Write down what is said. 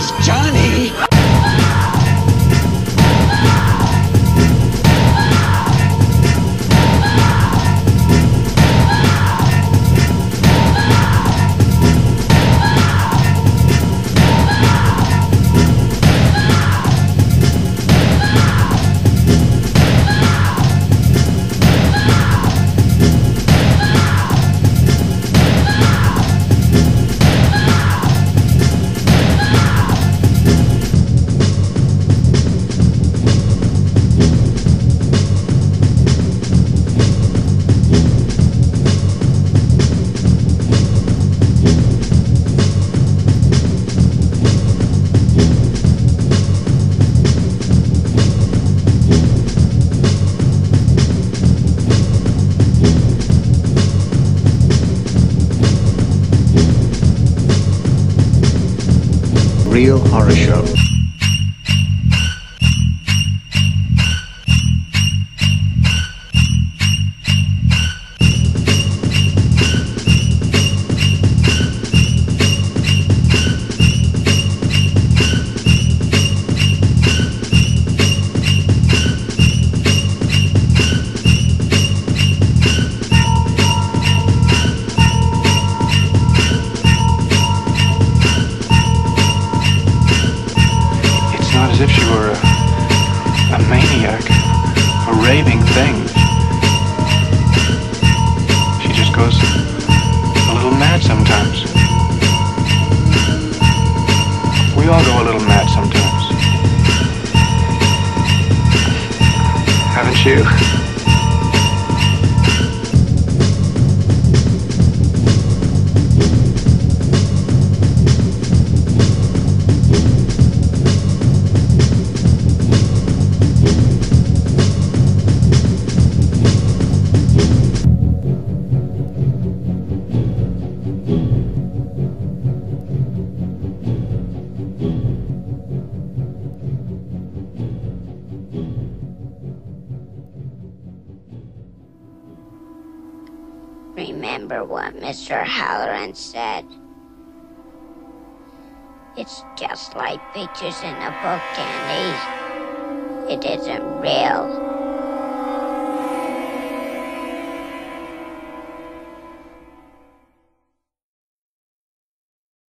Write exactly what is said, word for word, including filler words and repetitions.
Curious Johnny! Real horror show. As if she were a, a maniac, a raving thing. She just goes a little mad sometimes. We all go a little mad sometimes. Haven't you? Remember what Mister Halloran said? It's just like pictures in a book, Candy. It isn't real.